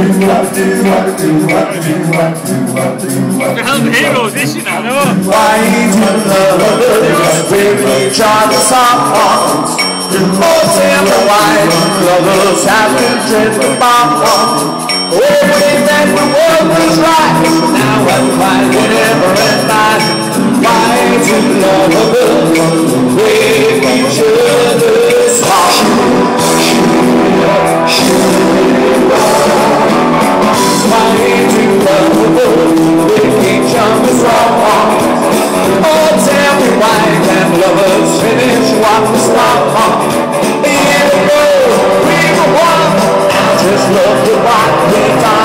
Hero this, you know. Why do lovers bring each other songs? Oh, tell me why lovers have to drift apart. Oh, we think the world was right, now I'm finding every night. Why do lovers break each other's hearts? Why do lovers break each other's hearts? Oh, tell me why can lovers finish what we start? In the world we were one, now just love the rock.